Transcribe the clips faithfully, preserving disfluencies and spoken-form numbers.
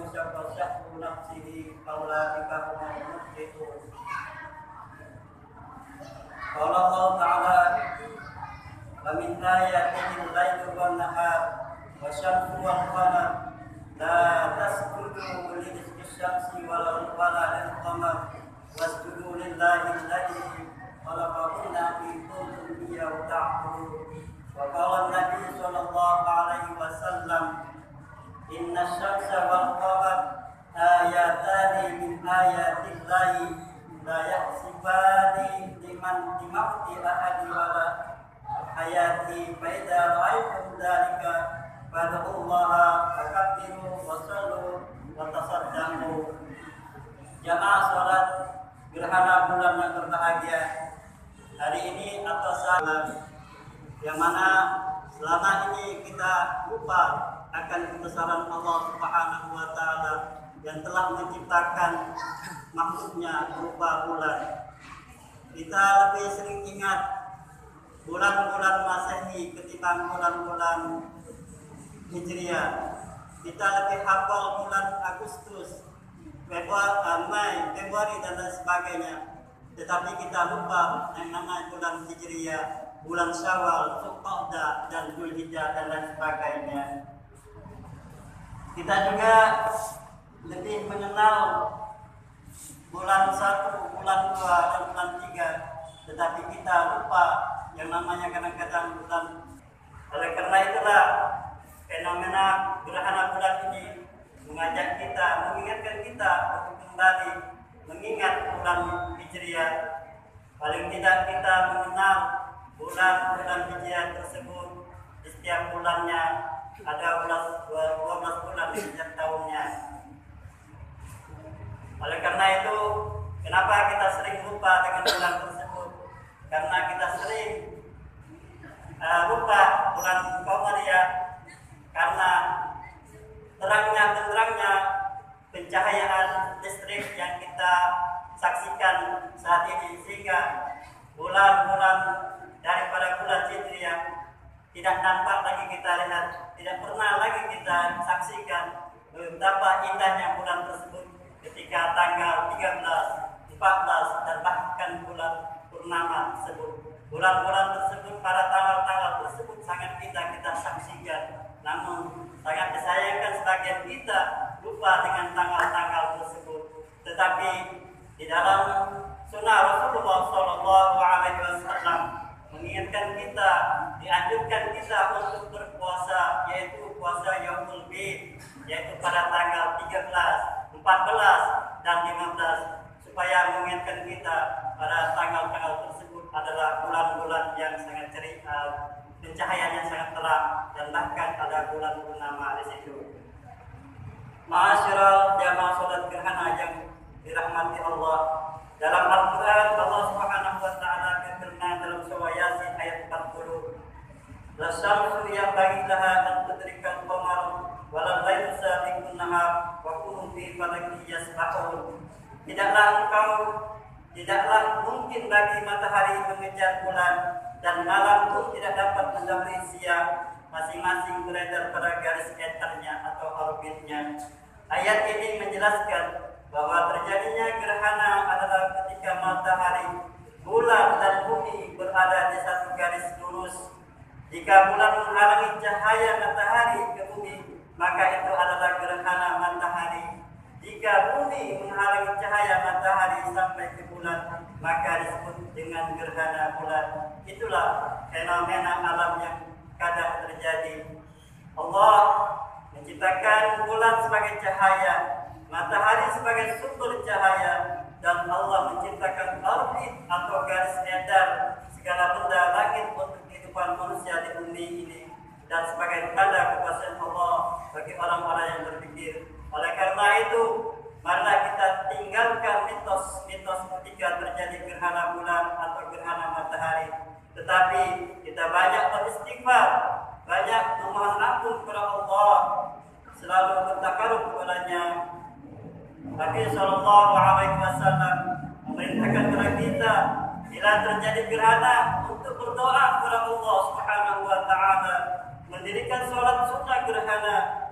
انشق شق نفسه فأولئك هم المفلحون. قال الله تعالى: ومن آياته الليل والنهار والشمس والقمر لا تسجدوا للشمس ولا للقمر واسجدوا لله الذي خلقهن إن كنتم إياه تعبدون. وقال النبي صلى الله عليه وسلم: إن الشمس والقمر آياتان من آيات الله لا يحسبان لمن لموت أحد ولا حياته فإذا رأيتم ذلك فادعوا الله وكبروا وصلوا وتصدقوا. Jamaah sholat gerhana bulan yang berbahagia hari ini atau saat yang mana selama ini kita lupa akan kebesaran Allah Subhanahu wa Ta'ala yang telah menciptakan makhluknya berupa bulan. Kita lebih sering ingat bulan-bulan Masehi ketimbang bulan-bulan Hijriah. Kita lebih hafal bulan Agustus, Februari, Mei, Februari dan lain sebagainya. Tetapi kita lupa yang namanya bulan Hijriah, bulan Syawal, Zulqa'dah dan Dzulhijjah dan lain sebagainya. Kita juga lebih mengenal bulan satu, bulan dua dan bulan tiga, tetapi kita lupa yang namanya kadang-kadang bulan. Oleh karena itulah fenomena gerhana bulan ini mengajak kita, mengingatkan kita untuk kembali mengingat bulan Hijriah. Paling tidak kita mengenal bulan-bulan Hijriah tersebut. Di setiap bulannya ada dua belas bulan di setiap tahunnya. Oleh karena itu, kenapa kita sering lupa dengan bulan tersebut? Karena kita sering uh, lupa bulan Qamariyah, karena terangnya terangnya pencahayaan listrik yang kita saksikan saat ini, sehingga bulan-bulan daripada bulan Hijriah tidak nampak lagi kita lihat, tidak pernah lagi kita saksikan betapa indahnya bulan tersebut ketika tanggal tiga belas, empat belas dan bahkan bulan purnama tersebut. Bulan-bulan tersebut, pada tanggal-tanggal tersebut sangat indah kita saksikan. Namun sangat disayangkan sebagian kita lupa dengan tanggal-tanggal tersebut. Tetapi di dalam sunnah Rasulullah Shallallahu Alaihi Wasallam mengingatkan kita, dianjurkan kita untuk berpuasa, yaitu puasa Yaumul Bid, yaitu pada tanggal tiga belas, empat belas dan lima belas, supaya mengingatkan kita pada tanggal-tanggal tersebut adalah bulan-bulan yang sangat ceria, pencahayaan yang sangat terang, dan bahkan ada bulan purnama di situ. Ma'asyiral jamaah salat gerhana yang dirahmati Allah, dalam Al-Quran Allah Subhanahu wa Ta'ala berfirman dalam surah Yasin ayat empat puluh, la syamsu yanbaghi laha an tudrikal qamar wa la laylu sabiqun nahar wa kullun fi falakin yasbahun. Tidaklah engkau tidaklah mungkin bagi matahari mengejar bulan, dan malam pun tidak dapat mendahului siang, masing-masing beredar pada garis eternya atau orbitnya. Ayat ini menjelaskan bahwa terjadinya gerhana adalah ketika matahari, bulan dan bumi berada di satu garis lurus. Jika bulan menghalangi cahaya matahari ke bumi, maka itu adalah gerhana matahari. Jika bumi menghalangi cahaya matahari sampai ke bulan, maka disebut dengan gerhana bulan. Itulah fenomena alam yang kadang terjadi. Allah menciptakan bulan sebagai cahaya, matahari sebagai sumber cahaya, dan Allah menciptakan orbit atau garis edar segala benda langit untuk kehidupan manusia di bumi ini, dan sebagai tanda kekuasaan Allah bagi orang-orang yang berpikir. Oleh karena itu, marilah kita tinggalkan mitos-mitos ketika terjadi gerhana bulan atau gerhana matahari, tetapi kita banyak beristighfar, banyak memohon ampun kepada Allah, selalu bertakarub kepadanya. Nabi Shallallahu Alaihi Wasallam memerintahkan kepada kita bila terjadi gerhana untuk berdoa kepada Allah Subhanahu Wa Taala, mendirikan sholat sunnah gerhana,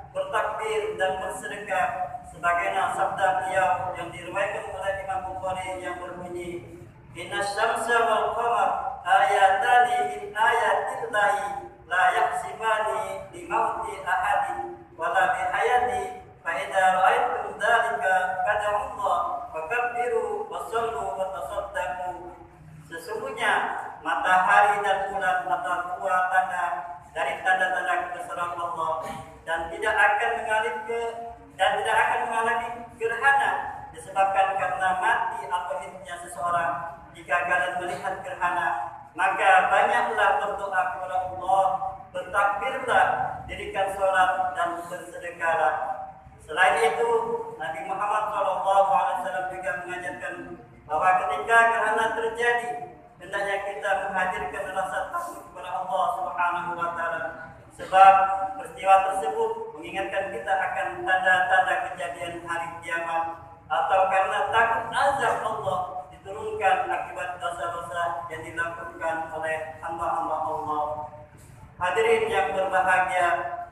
bertakbir dan bersedekah sebagaimana sabda beliau yang diriwayatkan oleh Imam Bukhari yang berbunyi, Inna syamsa wal qamar ayatani min ayatillahi la yahsibani li mauti ahadin wala bi hayati fa idza ra'aytum dzalika fad'ullah wa kabbiru wa sallu wa tasaddaqu. Sesungguhnya matahari dan bulan adalah dua tanda dari tanda-tanda kebesaran Allah dan tidak akan mengalami ke dan tidak akan mengalami gerhana disebabkan karena mati atau hidupnya seseorang. Jika kalian melihat gerhana, maka banyaklah berdoa kepada Allah, bertakbirlah, dirikan sholat dan bersedekahlah. Selain itu, Nabi Muhammad shallallahu alaihi wasallam juga mengajarkan bahwa ketika gerhana terjadi, hendaknya kita menghadirkan rasa takut kepada Allah Subhanahu wa taala. Sebab peristiwa tersebut mengingatkan kita akan tanda-tanda kejadian hari kiamat, atau karena takut azab Allah diturunkan akibat dosa-dosa yang dilakukan oleh hamba-hamba Allah. Hadirin yang berbahagia,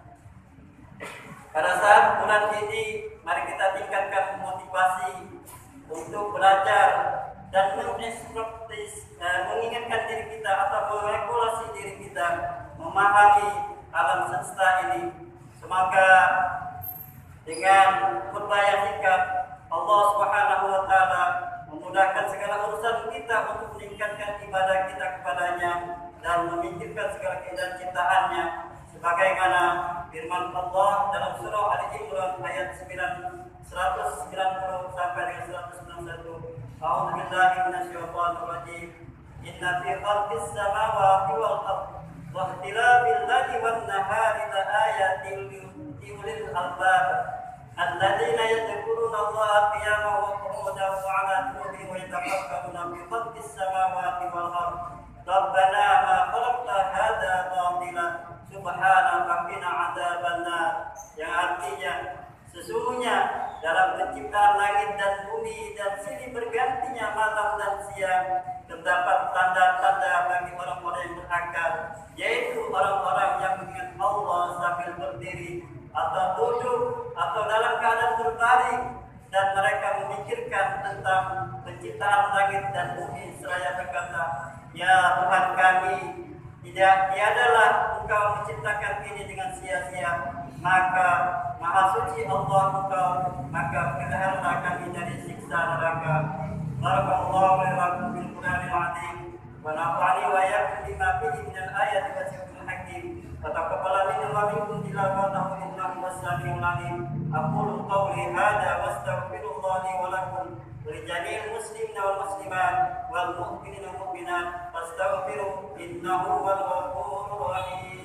pada saat bulan ini mari kita tingkatkan motivasi untuk belajar dan menginstruksi, eh, mengingatkan diri kita atau meregulasi diri kita memahami alam semesta ini. Semoga dengan khutbah yang singkat Allah Subhanahu wa taala memudahkan segala urusan kita untuk meningkatkan ibadah kita kepadanya dan memikirkan segala keindahan ciptaannya sebagaimana firman Allah dalam surah Ali Imran ayat seratus sembilan puluh sampai dengan seratus sembilan puluh satu. A'udzu billahi minasyaitonir rajim. Inna fi khalqis samawati wal ardh wa ikhtilafil laili wan nahari la ayatin li ulil albab alladzina yadhkuruna Allaha qiyaman wa qu'udan wa 'ala junubihim wa yatafakkaruna fi khalqis samawati wal ardh. Rabbana ma khalaqta hadza batila subhanaka qina 'adzabannar. Yang artinya, sesungguhnya dalam penciptaan langit dan bumi dan silih bergantinya malam dan siang terdapat tanda-tanda bagi orang-orang yang berakal, yaitu orang-orang yang mengingat Allah sambil berdiri atau duduk atau dalam keadaan berbaring, dan mereka memikirkan tentang penciptaan langit dan bumi seraya berkata, Ya Tuhan kami, tidak tiadalah Engkau menciptakan ini dengan sia-sia, maka Maha suci Allah Engkau, maka peliharalah kami dari siksa neraka. Barakallahu li wa lakum bil Qur'anil azim wa nafa'ani wa iyyakum bima fihi minal ayati wa dzikril hakim. Wa taqabbal minni wa minkum tilawatahu innahu was-sami'ul 'alim. Aqulu qawli hadza wa astaghfirullah li wa lakum wa li jami'il muslimina wal muslimat wal mu'minina wal mu'minat fastaghfiruhu innahu huwal ghafurur rahim.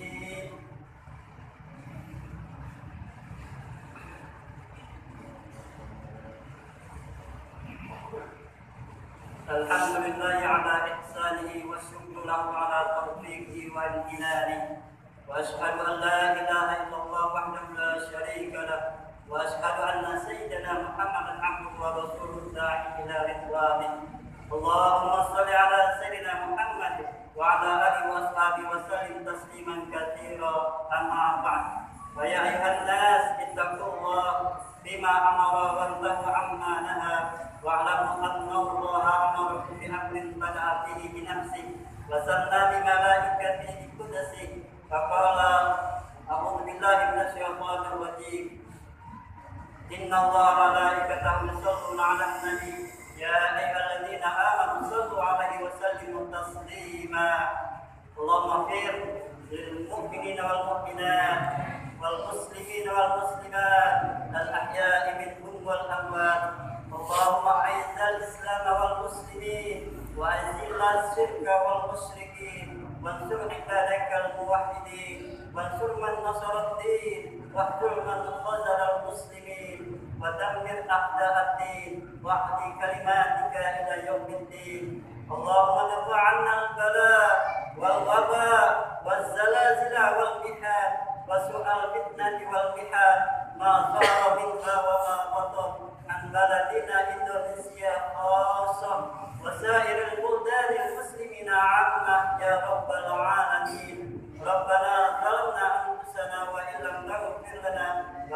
Alhamdulillahi ala ihsanihi wa syukru lahu ala taufiqihi wa imtinanihi wa ashhadu an la ilaha illallah wahdahu la syarika lah wa ashhadu anna sayyidina Muhammadan abduhu wa rasuluhu da'i ila ridwanih. Allahumma shalli ala sayyidina Muhammad wa ala alihi wa ashabihi wa sallim tasliman katsira, amma ba'd. Wa ya ayyuhan nas ittaqullah bima amara wa nahaa amma nahaa wa'lamu anna Allaha amarakum bi amrin bada'a fihi bi nafsihi wa sanna bi malaikatihi bi qudratihi fa qala a'udzu billahi minasyaitonir rajim. Inna Allaha wa malaikatahu yusholluna 'alan nabi ya ayyuhalladzina amanu shallu 'alaihi wa sallimu taslima. Allahumma fir lil mu'minina wal mu'minat wal muslimina wal muslimat al ahya'i minhum wal amwat. Allahumma a'izzal Islam wal muslimin wa azil asyirka wal musyrikin wansur ibadakal muwahhidin wansur man nasara ad-din wahdur man khazala al muslimin wa dammir a'da'ad din wa'ti kalimatika ila yaumiddin. Allahumma dafa 'anna al-bala wal waba wal zalazila wal mihad wa su'al fitnati wal mihad ma dhara minha wa ma qatan an baladina Indonesia khassah wa sairil buldanil muslimina 'ammah ya rabbal alamin. Rabbana zalamna anfusana wa illam taghfir lana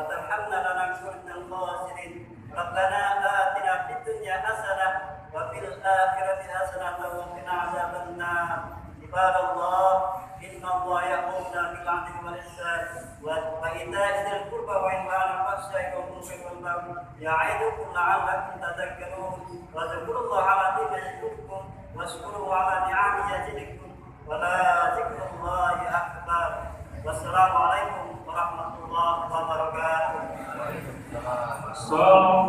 عباد الله إن الله يأمرنا بالعدل والإحسان وإيتاء ذي القربى وينهى عن الفحشاء والمنكر والبغي يعظكم لعلكم تذكرون واذكروا الله العظيم يذكركم واشكروه على نعمه يزدكم ولا ذكر الله أكبر والسلام عليكم ورحمة الله وبركاته.